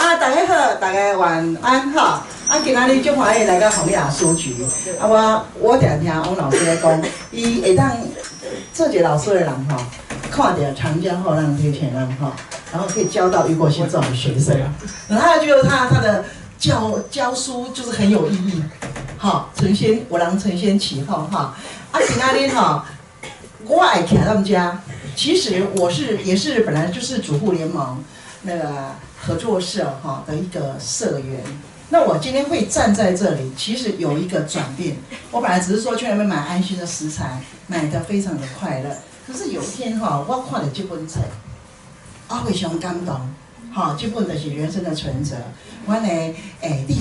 大家好，大家晚安哈。今仔日就欢喜来到洪雅书局。我常听王老师咧讲，伊会当做一个老师的人哈，看到长江后浪推前浪哈，然后可以教到余国兴这种学生，然后他觉得他的教书就是很有意义，哈，我让承先启后哈。今仔日哈，我爱徛他们家。其实也是本来就是主妇联盟那个合作社哈的一个社员。那我今天会站在这里，其实有一个转变。我本来只是说去那边买安心的食材，买得非常的快乐。可是有一天哈，我看了这本册，我非常感动。哈，这本就是人生的存折。我呢，第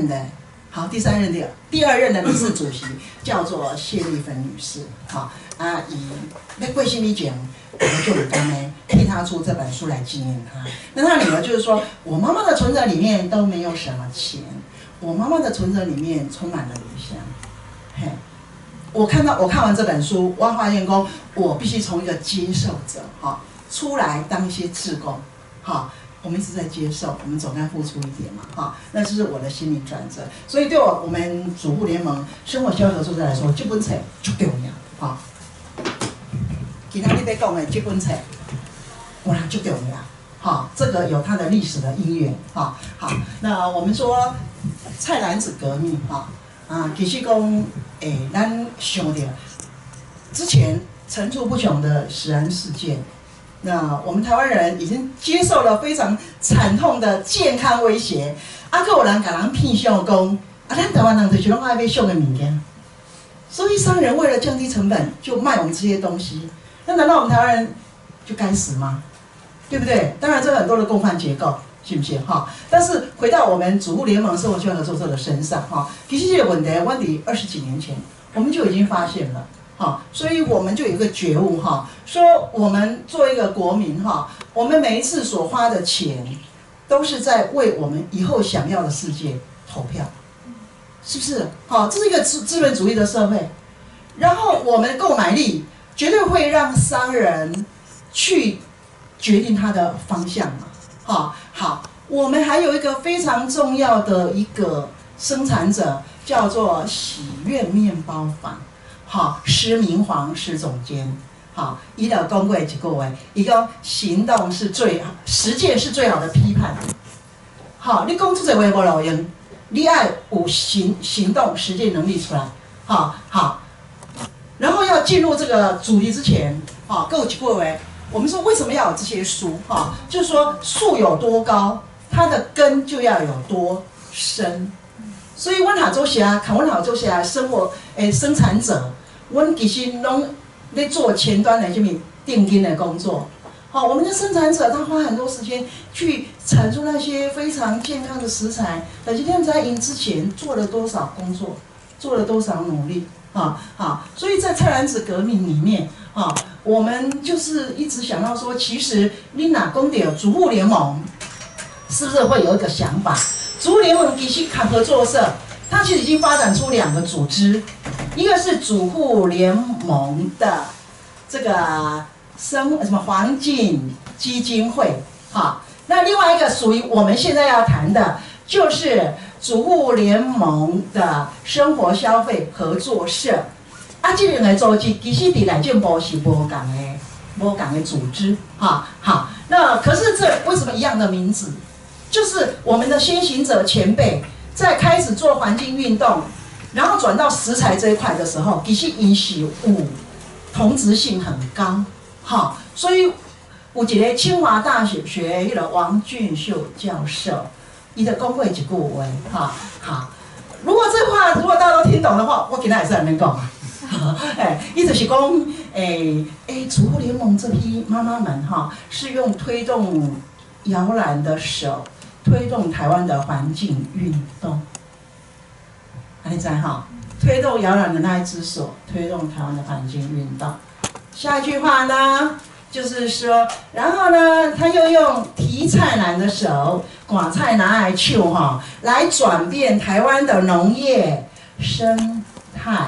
二任的理事主席叫做谢丽芬女士。哈，以那贵姓理讲。我们就很甘呢，替他出这本书来纪念他。那他女儿就是说，我妈妈的存折里面都没有什么钱，我妈妈的存折里面充满了理想。嘿，我看完这本书，我发现说，我必须从一个接受者哈出来当一些志工哈。我们一直在接受，我们总该付出一点嘛哈。那就是我的心灵转折。所以对我们主妇联盟生活消费合作社来说，这本册就重要哈。今天你在讲的这本册，我人就重要，哈，这个有它的历史的因缘，哈，好，那我们说菜篮子革命，哈，其实讲，咱想到之前层出不穷的食安事件，那我们台湾人已经接受了非常惨痛的健康威胁，还有人甲人骗相讲，咱台湾人就是拢爱买俗的物件，所以商人为了降低成本，就卖我们这些东西。那难道我们台湾人就该死吗？对不对？当然，这很多的共犯结构，信不信哈？但是回到我们主妇联盟生活圈合作社的身上哈，其实这个问题20几年前我们就已经发现了哈，所以我们就有一个觉悟哈，说我们做一个国民哈，我们每一次所花的钱都是在为我们以后想要的世界投票，是不是？好，这是一个资本主义的社会，然后我们的购买力。绝对会让商人去决定他的方向嘛，好，我们还有一个非常重要的一个生产者，叫做喜苑面包坊，好，施明煌施总监，好，伊就讲过一句话，伊讲行动是实践是最好的批判，好，你讲出这话无路用，你要有行动实践能力出来，好。然后要进入这个主题之前，各有一句话，我们说为什么要有这些书？就是说树有多高，它的根就要有多深。所以阮下做些看阮下做些生产者，阮其实拢在做前端的什么定金的工作。好，我们的生产者他花很多时间去产出那些非常健康的食材，但是他们在赢之前做了多少工作，做了多少努力。好，所以在菜篮子革命里面，我们就是一直想到说，其实你哪讲到主妇联盟，是不是会有一个想法？主妇联盟其实合作社，它其实已经发展出2个组织，一个是主妇联盟的这个环境基金会，那另外一个属于我们现在要谈的，就是主妇联盟的生活消费合作社，这2个组织其实在内政部是无同的组织，好，那可是这为什么一样的名字？就是我们的先行者前辈在开始做环境运动，然后转到食材这一块的时候，其实因是有同质性很高，所以有一个清华大学那个王俊秀教授。伊就讲过一句话，好，如果大家都听懂的话，我今天也是在那边讲啊，伊就是讲，主妇联盟这批妈妈们是用推动摇篮的手，推动台湾的环境运动，你知哈？推动摇篮的那一只手，推动台湾的环境运动。下一句话呢？就是说，然后呢，他又用提菜篮的手，赶菜拿来手来转变台湾的农业生态。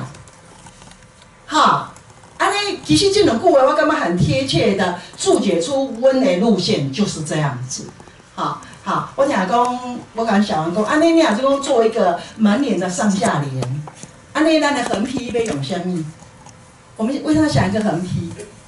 其实这2句话我感觉很贴切的注解出阮的路线就是这样子。 好，好，我听讲，我甲小王讲，安尼你若是讲做一个满脸的上下联，安尼咱的横批要用什么？我们为什么想一个横批？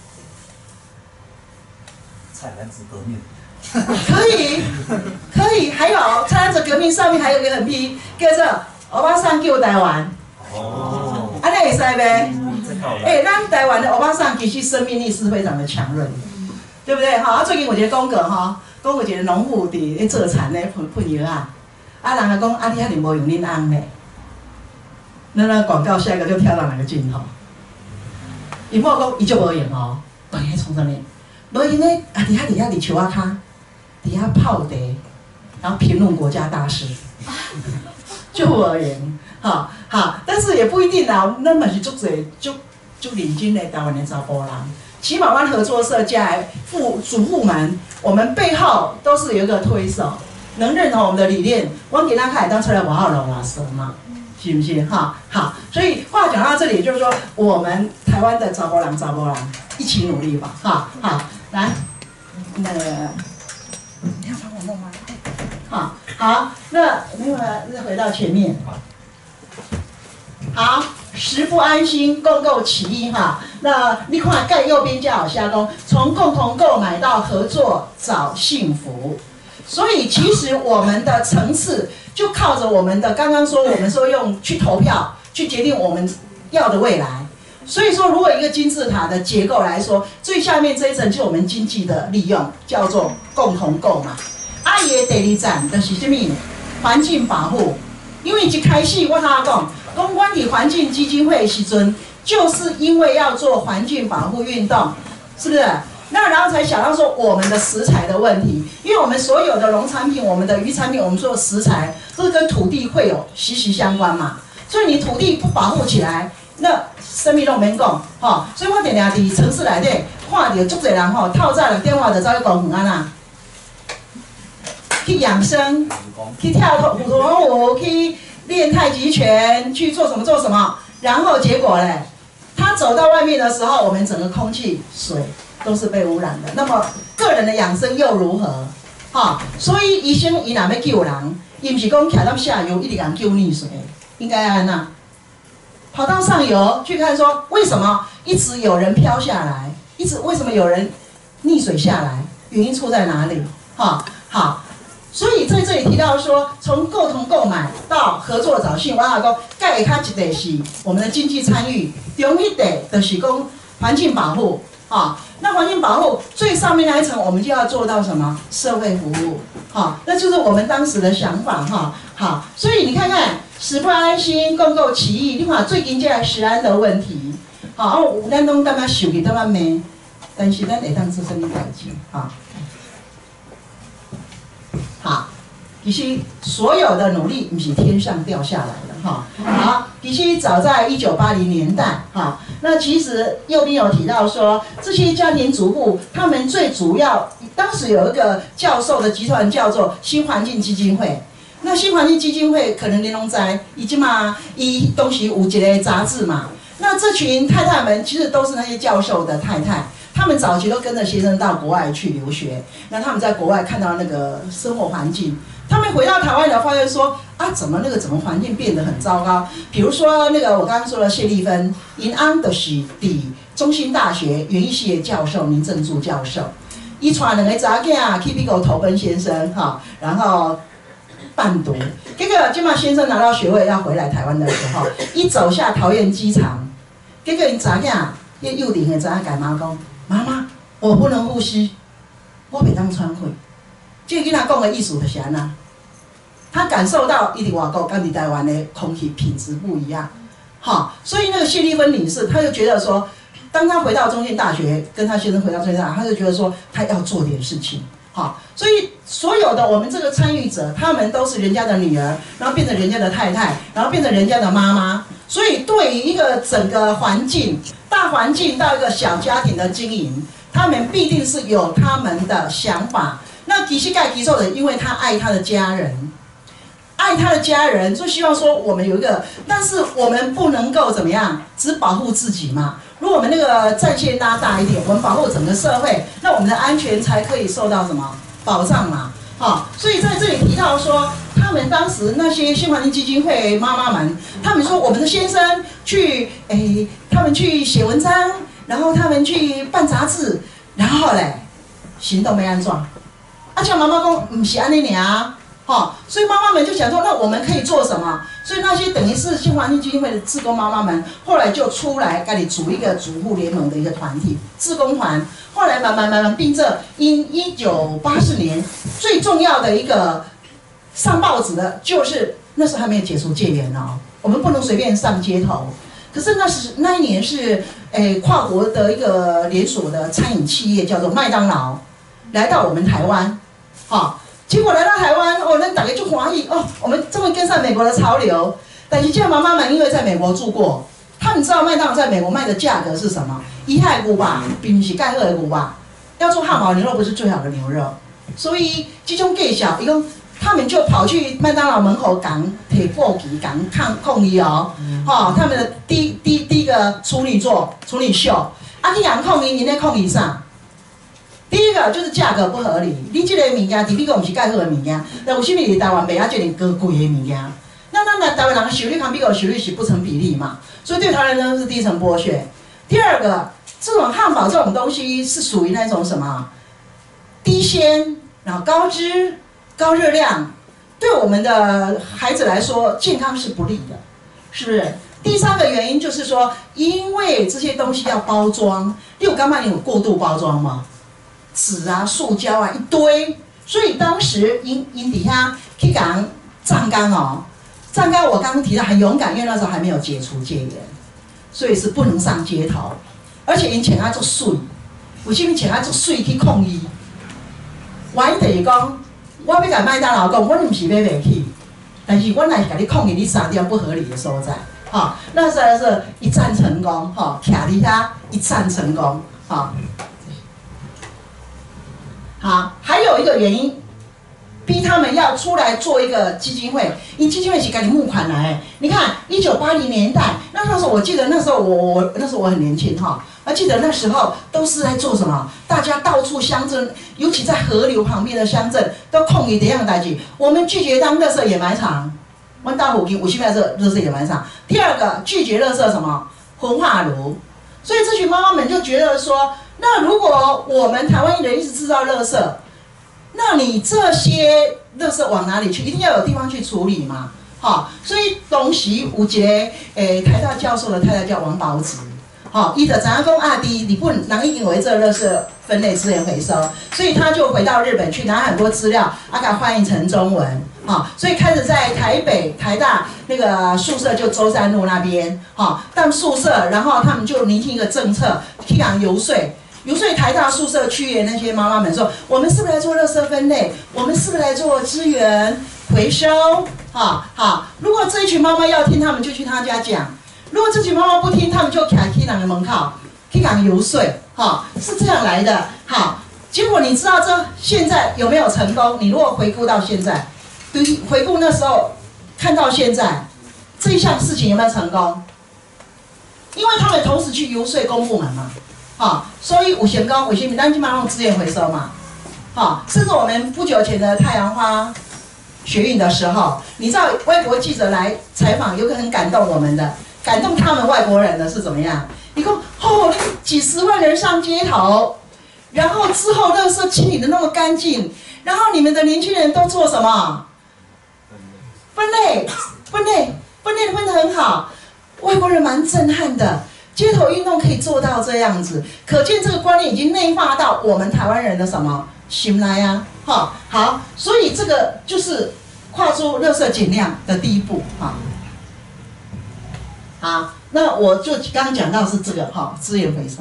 菜篮子革命。 可以，可以，还有菜篮子革命上面还有一个横批，叫做“欧巴桑救台湾”。哦，安尼会使呗？咱台湾的欧巴桑其实生命力是非常的强韧，对不对？哈，最近我觉得讲过哈，讲过一个农户伫做田咧喷药啊，人家讲你遐尼无用恁翁咧，那广告下一个就跳到哪个镜头？伊某讲伊就无用哦，大家从这里，无用咧，伫遐伫树仔骹。底下泡茶，然后评论国家大事，就我而言，好，但是也不一定啦。那嘛是足侪足认真的台湾的查甫人，起码湾合作社加主妇们，我们背后都是有一个推手，能认同我们的理念，我给他开当出来我要老拉生嘛，是不是？好，所以话讲到这里，就是说我们台湾的查甫人一起努力吧，好，来，那个。你要帮我弄吗？好，那没有了，再回到前面。好，食不安心，共购起义哈。那你看盖右边加好下工，从共同购买到合作找幸福。所以其实我们的层次就靠着我们的刚刚说，我们说用去投票去决定我们要的未来。所以说，如果一个金字塔的结构来说，最下面这一层就是我们经济的利用，叫做共同购买。伊的第二站就是什么？环境保护。因为一开始我他讲，公关体环境基金会时阵，就是因为要做环境保护运动，是不是？那然后才想到说我们的食材的问题，因为我们所有的农产品、我们的渔产品、我们做的食材，都是跟土地会有息息相关嘛。所以你土地不保护起来，那什么都免讲，所以我常常伫城市内底看到足侪人透早6点外就走去公园啊，去养生，去跳普通舞，去练太极拳，去做什么，然后结果嘞，他走到外面的时候，我们整个空气、水都是被污染的。那么个人的养生又如何？所以医生伊若要救人，伊唔是讲徛到下游一直讲救溺水，应该安那？跑到上游去看说，为什么一直有人飘下来，为什么有人溺水下来？原因出在哪里？好，所以在这里提到说，从共同购买到合作找幸福，我讲，盖会较一块是我们的经济参与，中一块就是讲环境保护。那环境保护最上面那一层，我们就要做到什么？社会服务。那就是我们当时的想法。好，所以你看看。食不安心，共购起义。你看最近这个食安的问题，咱拢感觉受气，感觉骂，但是咱会当做什么代志？好，其实所有的努力不是天上掉下来的好，其实早在1980年代那其实右边有提到说，这些家庭主妇他们最主要，当时有一个教授的集团叫做新环境基金会。那新环境基金会可能你拢知，伊东西有一个杂志嘛。那这群太太们其实都是那些教授的太太，他们早期都跟着先生到国外去留学。那他们在国外看到那个生活环境，他们回到台湾以后发现说怎么环境变得很糟糕。比如说那个我刚刚说的谢丽芬，因翁就是中兴大学园艺系的教授，民政助教授，伊带2个查囝去美国投奔先生然后。伴读，结果金马先生拿到学位要回来台湾的时候，一走下桃园机场，结果因查囝，迄幼龄的查囝甲妈讲：“妈妈，我不能呼吸，我袂当喘气。”这个囡仔讲的意思就是安那，他感受到伊伫外国跟伫台湾的空气品质不一样，所以那个谢丽芬女士，她就觉得说，当她回到中兴大学，跟她先生回到中兴大学，她就觉得说，她要做点事情。所以所有的我们这个参与者，他们都是人家的女儿，然后变成人家的太太，然后变成人家的妈妈。所以对于一个整个环境、大环境到一个小家庭的经营，他们必定是有他们的想法。那其实盖提受人，因为他爱他的家人，就希望说我们有一个，但是我们不能够怎么样，只保护自己嘛。如果我们那个战线拉大一点，我们保护整个社会，那我们的安全才可以受到什么保障嘛？ 所以在这里提到说，他们当时那些新环境基金会妈妈们，他们说我们的先生去，他们去写文章，然后他们去办杂志，然后嘞，行动没安装，叫妈妈讲不是安尼尔，所以妈妈们就想说，那我们可以做什么？所以那些等于是新环境基金会的志工妈妈们，后来就出来开始组一个主妇联盟的一个团体，志工团。后来慢慢并这1984年最重要的一个上报纸的，就是那时候还没有解除戒严哦，我们不能随便上街头。可是那一年是跨国的一个连锁的餐饮企业叫做麦当劳来到我们台湾，结果来到台湾那大家就欢喜我们终于跟上美国的潮流。但是这些妈妈们因为在美国住过，他们知道麦当劳在美国卖的价格是什么？一害牛吧，并不是盖赫的牛吧。要做汉堡牛肉不是最好的牛肉，所以这种计小，一共他们就跑去麦当劳门口讲提报旗，讲抗议他们的第一个处女秀，去人抗议，人咧抗议啥？第一个就是价格不合理，你这个物件伫美国不是盖好的物件，那为什么伫台湾卖这么高贵的物件？那台湾人的收入跟美国的收入是不成比例嘛，所以对台湾人是低层剥削。第二个，这种汉堡这种东西是属于那种什么低纤，然后高脂、高热量，对我们的孩子来说健康是不利的，是不是？第三个原因就是说，因为这些东西要包装，你有干嘛有过度包装吗？纸啊、塑胶啊一堆，所以当时因底下去讲站岗站岗我刚刚提到很勇敢，因为那时候还没有解除戒严，所以是不能上街头，而且因请他做水，为什么请他做水去抗议？原因就是讲，我要甲麦当劳讲，我唔是买袂起，但是我若是甲你抗议你3点不合理的所在，那时候是一战成功，徛伫遐一战成功，好，还有一个原因，逼他们要出来做一个基金会，因基金会是给你募款来的。你看，1980年代，那时候我记得那时候我很年轻我记得那时候都是在做什么？大家到处乡镇，尤其在河流旁边的乡镇，都抗议这样的代志。我们拒绝当垃圾掩埋场，我们大虎坪50面垃圾掩埋场。第二个，拒绝垃圾什么？焚化炉。所以这群妈妈们就觉得说，那如果我们台湾人一直制造垃圾，那你这些垃圾往哪里去？一定要有地方去处理嘛，所以当时有一个台大教授的太太叫王宝子，他就知影讲日本人已经有做垃圾分类资源回收，所以他就回到日本去拿很多资料，给它翻译成中文，所以开始在台北台大那个宿舍就舟山路那边，当宿舍，然后他们就拟定一个政策，去讲游说台大宿舍区的那些妈妈们说，我们是不是来做垃圾分类？我们是不是来做资源回收？如果这一群妈妈要听，他们就去他家讲；如果这群妈妈不听，他们就徛去人的门口，去人游说，是这样来的。结果你知道这现在有没有成功？你如果回顾到现在，回顾那时候看到现在，这一项事情有没有成功？因为他们同时去游说公部门嘛。所以有成功，为什么？咱今嘛用资源回收嘛，甚至我们不久前的太阳花学运的时候，你知道外国记者来采访，有个很感动我们的，感动他们外国人的是怎么样？你说几十万人上街头，然后之后垃圾清理的那么干净，然后你们的年轻人都做什么？分类得很好，外国人蛮震撼的。街头运动可以做到这样子，可见这个观念已经内化到我们台湾人的什么心来啊？好，所以这个就是跨出垃圾减量的第一步好，那我就刚刚讲到是这个资源回收。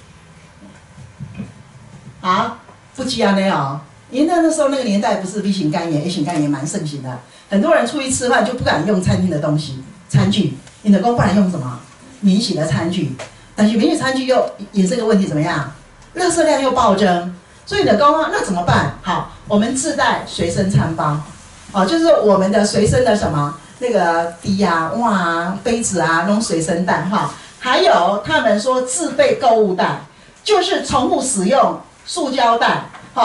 好，不急啊因为那时候那个年代不是 B 型肝炎、A 型肝炎蛮盛行的，很多人出去吃饭就不敢用餐厅的东西餐具，你的公不然用什么？免洗的餐具，但是免洗餐具又衍生个问题怎么样？垃圾量又暴增，所以你的公那怎么办？好，我们自带随身餐包，就是我们的随身的什么那个碟啊、碗啊、杯子啊，弄随身带还有他们说自备购物袋，就是重复使用塑胶袋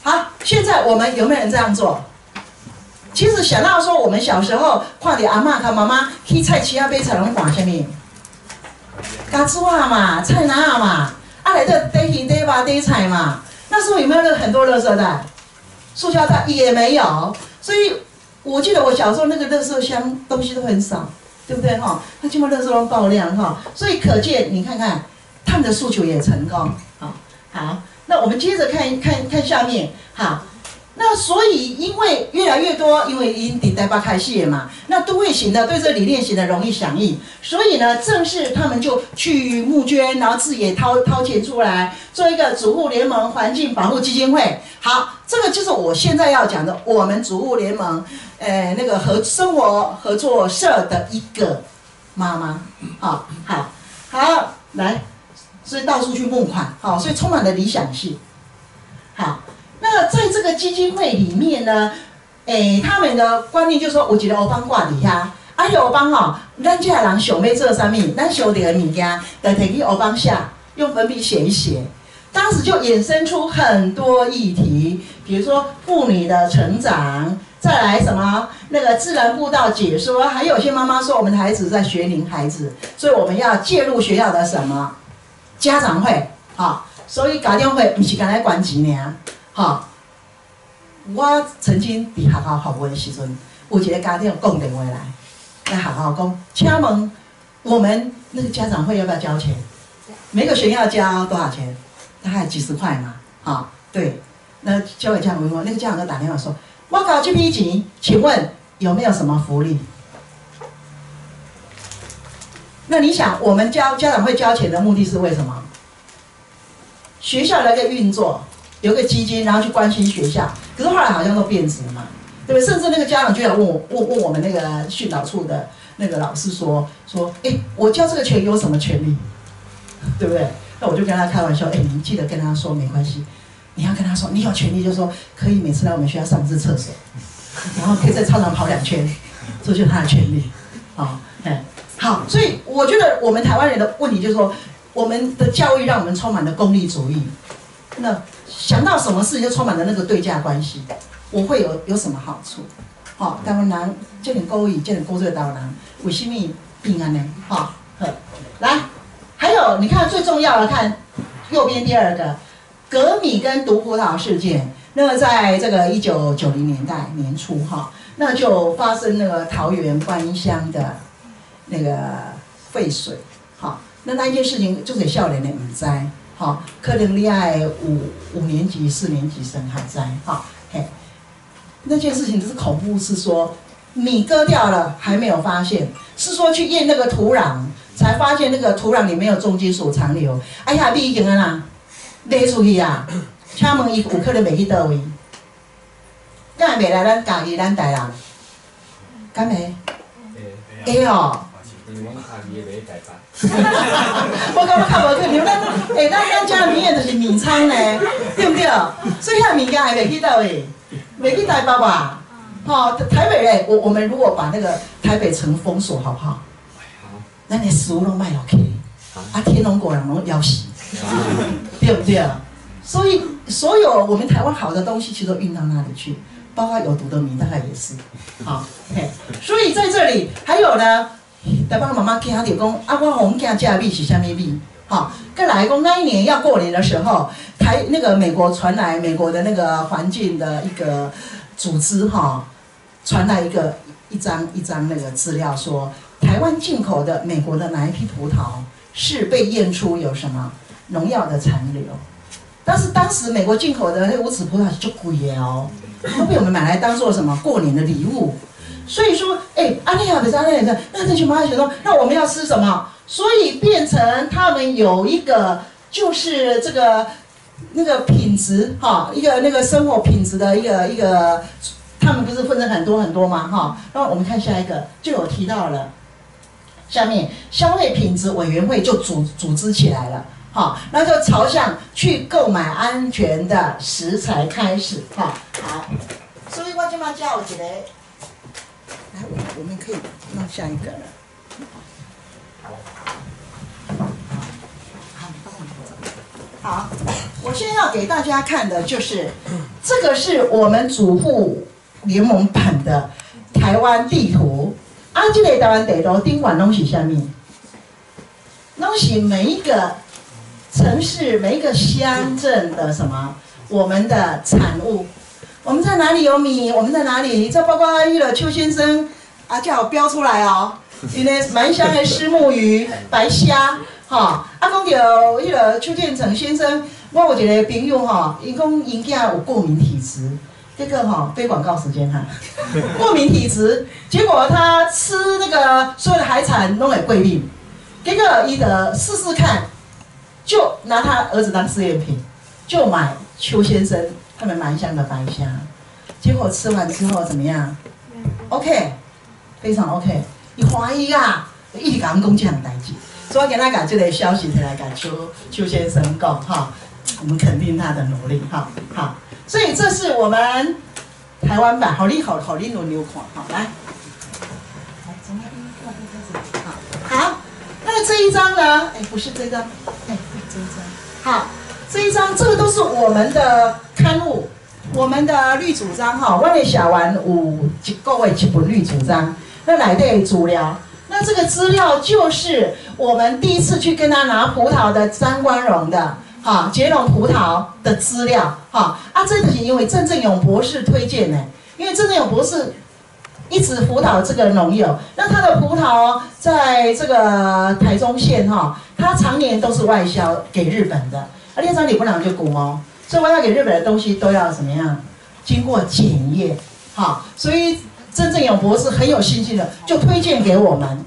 好，现在我们有没有人这样做？其实想到说，我们小时候看到阿嬷和妈妈去菜市啊买菜，拢换什么？咖猪啊嘛，菜篮嘛，来这堆鱼、堆肉、堆菜嘛。那时候有没有很多垃圾袋？塑胶袋也没有，所以我记得我小时候那个垃圾箱东西都很少，对不对哈？那基本垃圾都爆量哈，所以可见你看看他们的诉求也成功。好，那我们接着看下面，好。那所以，因为越来越多，因为已经台北开始了嘛，那都会型的对这理念型的容易响应，所以呢，正式他们就去募捐，然后自己也掏钱出来，做一个主妇联盟环境保护基金会。好，这个就是我现在要讲的，我们主妇联盟，那个生活合作社的一个妈妈。好，来，所以到处去募款，好，所以充满了理想性。好。那在这个基金会里面呢，他们的观念就是说，有一个黑板挂底下，啊，黑板吼，咱这人想要做啥物，咱想到的物件，就摕去黑板下，用粉笔写一写。当时就衍生出很多议题，比如说妇女的成长，再来什么那个自然步道解说，还有些妈妈说我们的孩子在学龄孩子，所以我们要介入学校的什么家长会，好，所以家长会不是干来管钱尔。好，我曾经伫学校服务的时阵，有一个家长讲电话来学校讲，请问我们那个家长会要不要交钱？每个学校交多少钱？大概几十块嘛。好，对，那交给家长问，那个家长就打电话说，我搞这笔钱，请问有没有什么福利？那你想，我们家长会交钱的目的是为什么？学校的一个运作。有个基金，然后去关心学校，可是后来好像都变质嘛，对不对？甚至那个家长就来问我们那个训导处的那个老师说，我交这个钱有什么权利，对不对？那我就跟他开玩笑，你记得跟他说没关系，你要跟他说，你有权利，就是说可以每次来我们学校上一次厕所，然后可以在操场跑2圈，这就是他的权利，好，所以我觉得我们台湾人的问题就是说，我们的教育让我们充满了功利主义，那。想到什么事情就充满了那个对价关系，我会有什么好处？好，台湾人这点勾引，这点勾这个台湾人，为什么平安呢？好，来，还有你看最重要的，看右边第2个，革米跟毒葡萄事件。那么在这个1990年代年初哈，那就发生那个桃园观音乡的那个废水，好，那一件事情就是少年的唔知。好，可能你爱五年级、4年级生还在，那件事情就是恐怖，是说米割掉了还没有发现，是说去验那个土壤才发现那个土壤里没有重金属残留。哎呀，你已经啦，勒出去啊！请问伊有可能袂去倒位？敢会袂来咱家己咱台人？敢会？会哦。我感觉较无可能，咱家米的就是米仓呢，对不对？所以遐物件会袂去倒位，袂去台北吧？台北嘞，我们如果把那个台北城封锁，好不好？好。咱连食物都卖落去，天龙果然拢要死，对不对？所以所有我们台湾好的东西，其实都运到那里去，包括有毒的米，大概也是。好，所以在这里还有呢。台湾妈妈听到讲，我红囝吃的米是啥物米？再来讲那一年要过年的时候，那个美国传来美国的那个环境的一个组织传来一张那个资料说，台湾进口的美国的哪一批葡萄是被验出有什么农药的残留？但是当时美国进口的那无籽葡萄是就贵的哦，都被我们买来当做什么过年的礼物。所以说，安利好的，安利好的，那这群妈妈就说，那我们要吃什么？所以变成他们有一个，就是这个那个品质一个那个生活品质的一个，他们不是分成很多吗？然后我们看下一个，就有提到了，下面消费品质委员会就组织起来了，那就朝向去购买安全的食材开始，好，所以我今嘛叫一个。来，我们可以弄下一个了。好，我现在要给大家看的就是这个是我们主妇联盟版的台湾地图。啊，这个台湾地图顶管拢是啥物？拢是每一个城市、每一个乡镇的什么我们的产物。我们在哪里有米？我们在哪里？这包括那个邱先生啊，叫我标出来哦。因为蛮香的虱目鱼、白虾，哈。啊，讲到迄个邱建成先生，我有一个朋友哈，伊讲因囝有过敏体质。这个哈，非广告时间哈，过敏体质，结果他吃那个所有的海产都会过敏，结果伊的试试看，就拿他儿子当试验品，就买邱先生他们蛮香的白虾，结果吃完之后怎么样 ？OK， 非常 OK， 伊欢喜啊，一直甲阮讲这样代志，所以我今仔甲这个消息提来甲邱先生讲哈，我们肯定他的努力哈，好。所以这是我们台湾版，好你轮流看，好来，好，那这一张呢？哎，不是这张，哎，这一张，好，这一张这个都是我们的刊物，我们的绿主张哈，我的小丸有一个月一本绿主张，那内底资料，那这个资料就是我们第一次去跟他拿葡萄的张光荣的。哈，捷龙葡萄的资料，哈啊，这个是因为郑正永博士推荐的，因为郑正永博士一直辅导这个农友，那他的葡萄在这个台中县哈，他常年都是外销给日本的，啊，列张你不能就古哦，所以我要给日本的东西都要怎么样，经过检验，哈，所以郑正永博士很有信心的就推荐给我们。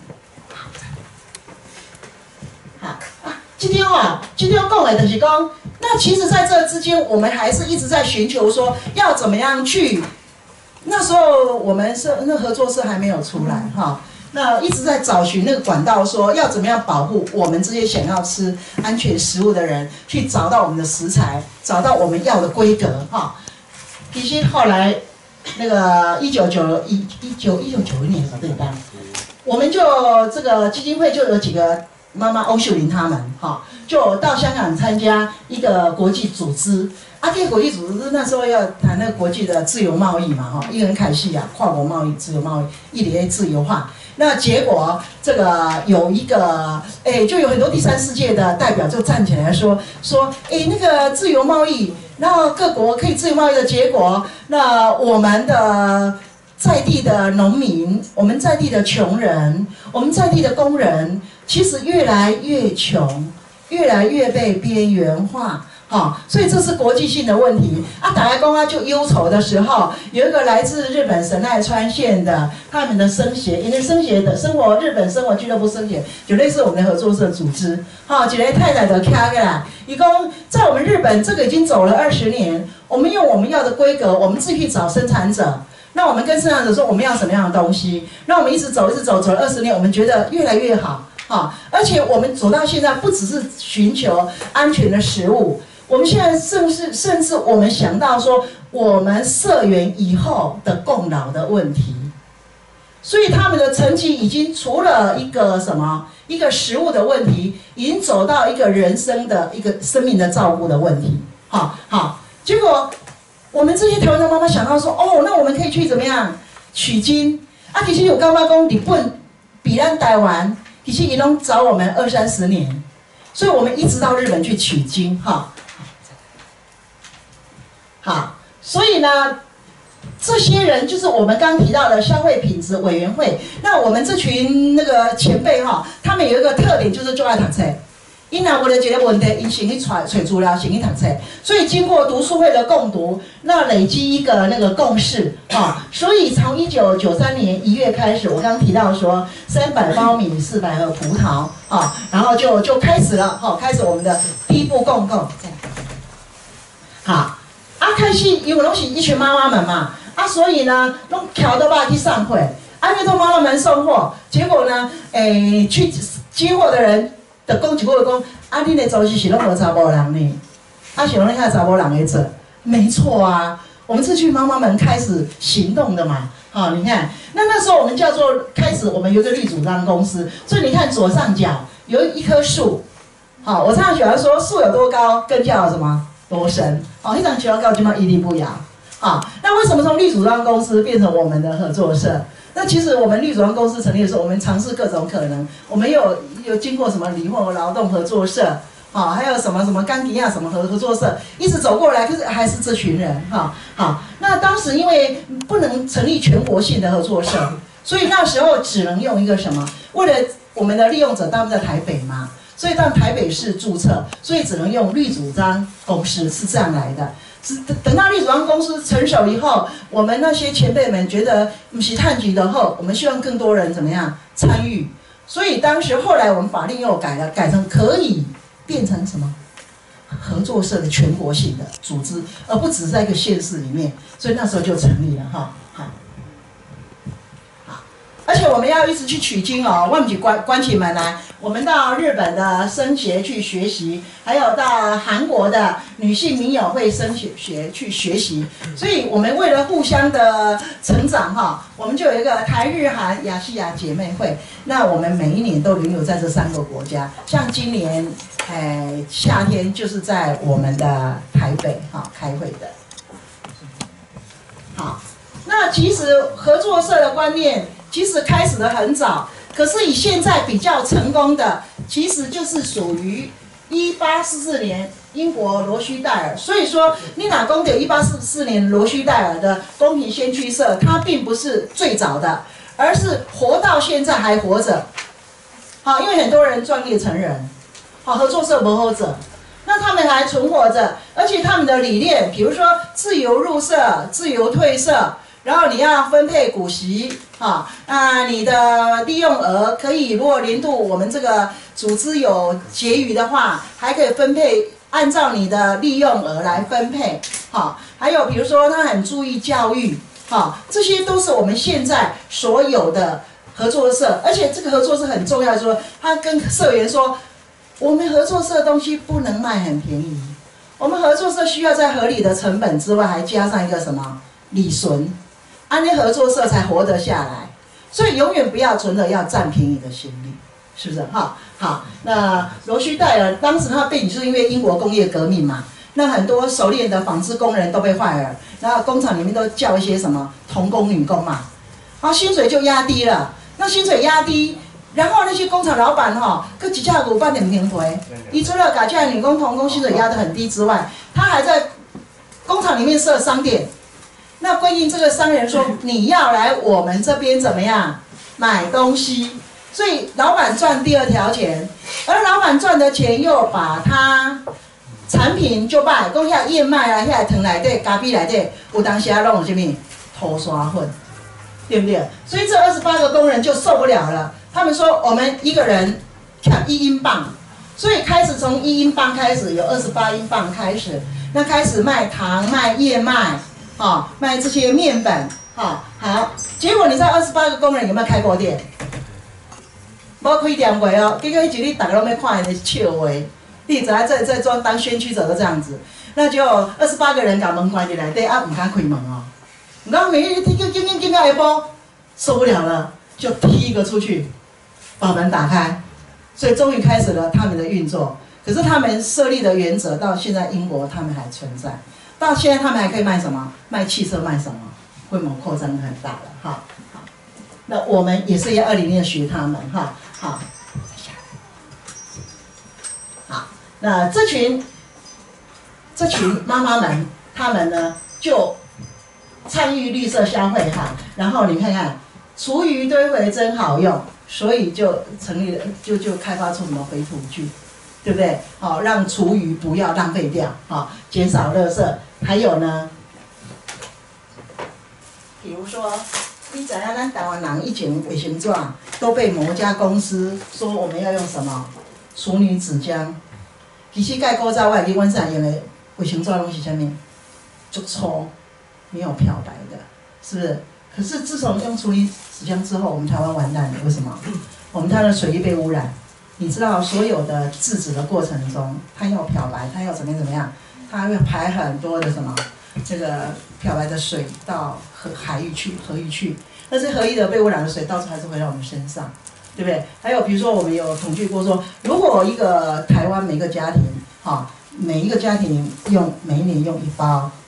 今天讲的就是讲，那其实在这之间，我们还是一直在寻求说要怎么样去。那时候我们那合作社还没有出来哈，那一直在找寻那个管道，说要怎么样保护我们这些想要吃安全食物的人，去找到我们的食材，找到我们要的规格哈。其实后来那个1991年吧，对吧？我们就这个基金会就有几个。妈妈欧秀玲他们哈，就到香港参加一个国际组织。啊，这个国际组织那时候要谈那个国际的自由贸易嘛哈，一个人凯西啊，跨国贸易、自由贸易，一连自由化。那结果这个有一个就有很多第三世界的代表就站起来说那个自由贸易，然后各国可以自由贸易的结果，那我们的。在地的农民，我们在地的穷人，我们在地的工人，其实越来越穷，越来越被边缘化，所以这是国际性的问题啊。打开公啊就忧愁的时候，有一个来自日本神奈川县的他们的生协，因为生协的日本生活俱乐部生协，就类似我们的合作社组织，一个太太的卡过来，一共在我们日本这个已经走了20年，我们用我们要的规格，我们自己去找生产者。那我们跟生产者说我们要什么样的东西，那我们一直走了20年，我们觉得越来越好，而且我们走到现在，不只是寻求安全的食物，我们现在甚至我们想到说，我们社员以后的共老的问题，所以他们的成绩已经除了一个食物的问题，已经走到一个人生的一个生命的照顾的问题，结果。我们这些台湾的妈妈想到说，那我们可以去怎么样取经啊？其实有刚刚讲日本比咱台湾，其实伊拢找我们20-30年，所以我们一直到日本去取经好，所以呢，这些人就是我们刚提到的消费品质委员会。那我们这群那个前辈他们有一个特点，就是就爱读册。因若为了一个问题，因先去找资料，先去读册，所以经过读书会的共读，那累积一个那个共识所以从1993年1月开始，我刚刚提到说300包米，400盒葡萄然后就开始了开始我们的第一步共购。开始因为拢是一群妈妈们嘛所以呢，拢挑到爸去上会，因为都妈妈们送货，结果呢，去接货的人。就讲一句话讲，恁的组织是拢无查某人呢，是拢遐查某人在做，没错啊。我们这群妈妈们开始行动的嘛，你看，那时候我们叫做开始，我们有一个绿主张公司，所以你看左上角有一棵树，我常常喜欢说树有多高，根就有什么多深，那张学校告就嘛屹立不摇， 啊，那为什么从绿组装公司变成我们的合作社？那其实我们绿组装公司成立的时候，我们尝试各种可能，我们有经过什么理货劳动合作社，啊，还有什么钢吉亚什么合作社，一直走过来，可是还是这群人，哈，好，那当时因为不能成立全国性的合作社，所以那时候只能用一个什么？为了我们的利用者大部分在台北嘛，所以到台北市注册，所以只能用绿主张公司，是这样来的。等到绿主张公司成熟以后，我们那些前辈们觉得不是探局的后，我们希望更多人怎么样参与，所以当时后来我们法令又改了，改成可以变成什么合作社的全国性的组织，而不只是在一个县市里面，所以那时候就成立了哈。而且我们要一直去取经哦，我们去关起门来，我们到日本的僧协去学习，还有到韩国的女性民友会僧学去学习，所以我们为了互相的成长哈，我们就有一个台日韩亚细亚姐妹会，那我们每一年都轮流在这3个国家，像今年夏天就是在我们的台北哈开会的。好，那其实合作社的观念。其实开始的很早，可是以现在比较成功的，其实就是属于1844年英国罗须戴尔。所以说，你哪公的1844年罗须戴尔的公平先驱社，它并不是最早的，而是活到现在还活着。好，因为很多人壮烈成人，好，合作社不后者，那他们还存活着，而且他们的理念，比如说自由入社、自由退社。然后你要分配股息，你的利用额可以，如果年度我们这个组织有结余的话，还可以分配，按照你的利用额来分配，还有比如说他很注意教育，这些都是我们现在所有的合作社，而且这个合作社很重要，说他跟社员说，我们合作社的东西不能卖很便宜，我们合作社需要在合理的成本之外，还加上一个什么理损。安利合作社才活得下来，所以永远不要存着要占便宜的心理，是不是？好，那罗须戴尔当时他背景是因为英国工业革命嘛，那很多熟练的纺织工人都被坏了，然后工厂里面都叫一些什么童工、女工嘛，薪水就压低了。那薪水压低，然后那些工厂老板各几家股半点平回，你除了把这女工、童工薪水压得很低之外，他还在工厂里面设商店。那规定这个商人说你要来我们这边怎么样买东西，所以老板赚第2条钱，而老板赚的钱又把他产品就卖，讲遐燕麦啊、遐糖内底、咖啡内底，有当时啊弄什么拖沙粉，对不对？所以这28个工人就受不了了，他们说我们一个人1英镑，所以开始从1英镑开始，有28英镑开始，那开始卖糖、卖燕麦。卖这些面粉，好，结果你知道28个工人有没有开过店？没开店过哦，结果一日大家都要看人的笑话，你知道在做当宣驱者都这样子，那就28个人把门关起来，对啊，不敢开门哦，不敢每日听到一波，受不了了，就踢一个出去，把门打开，所以终于开始了他们的运作。可是他们设立的原则到现在英国他们还存在。到现在他们还可以卖什么？卖汽车，卖什么？规模扩张很大了，好，那我们也是要20年学他们，好，那这群妈妈们，她们呢就参与绿色消费然后你看看，厨余堆肥真好用，所以就成立了，就开发出什么回土具。对不对？让厨余不要浪费掉，减少垃圾。还有呢，比如说，你知道咱台湾人以前卫生纸都被某家公司说我们要用什么淑女纸浆，其实盖古早我记阮上用的卫生纸拢是啥物？就粗，没有漂白的，是不是？可是自从用淑女纸浆之后，我们台湾完蛋了，为什么？我们台湾的水域被污染。你知道所有的制纸的过程中，它要漂白，它要怎么样？它要排很多的什么这个漂白的水到河域去，但是河域的被污染的水到处还是回到我们身上，对不对？还有比如说我们有统计过说，如果一个台湾每个家庭每一个家庭每一年用1包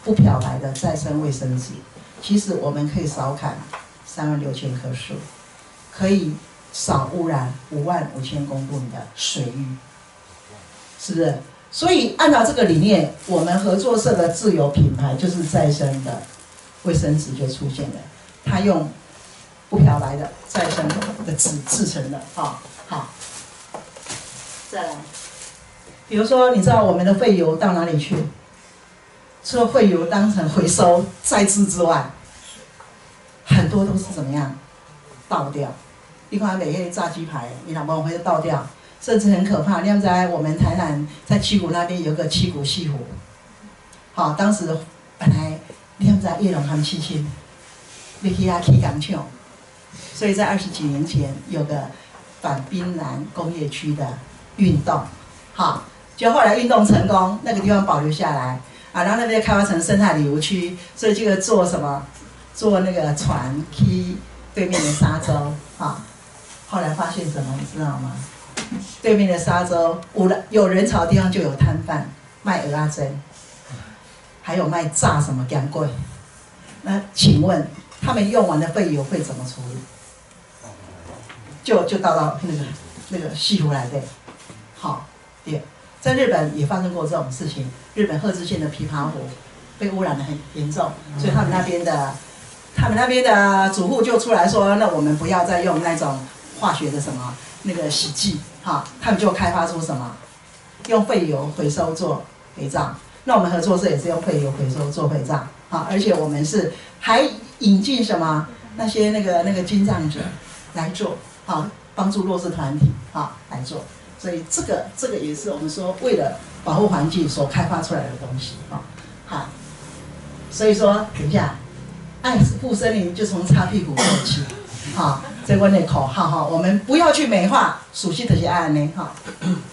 不漂白的再生卫生纸，其实我们可以少砍36000棵树，可以少污染55000公吨的水域，是不是？所以按照这个理念，我们合作社的自有品牌就是再生的卫生纸就出现了，它用不漂白的再生的纸制成的，好，再来，比如说，你知道我们的废油到哪里去？除了废油当成回收再制之外，很多都是怎么样倒掉？你看每些炸鸡排，你老婆会倒掉，甚至很可怕。你知道我们台南在七股那边有个七股西湖，好，当时本来你知道叶龙他们七亲，你去起港唱，所以在20几年前有个反槟榔工业区的运动，好，就后来运动成功，那个地方保留下来啊，然后那边开发成生态旅游区，所以这个做什么？坐那个船去对面的沙洲啊，后来发现什么，你知道吗？对面的沙洲有人潮的地方就有摊贩卖蚵仔煎，还有卖炸什么干粿。那请问他们用完的废油会怎么处理？就倒到那个西湖来的。好，对，在日本也发生过这种事情。日本鹤知县的琵琶湖被污染得很严重，所以他们那边的主户就出来说，那我们不要再用那种化学的什么那个洗剂，哈，他们就开发出什么，用废油回收做肥皂。那我们合作社也是用废油回收做肥皂，好，而且我们是还引进什么那些那个精障者来做，好，帮助弱势团体，好来做。所以这个也是我们说为了保护环境所开发出来的东西，好，所以说等一下。爱护森林就从擦屁股做起，好，这我的口号哈，我们不要去美化，属性这些爱呢哈。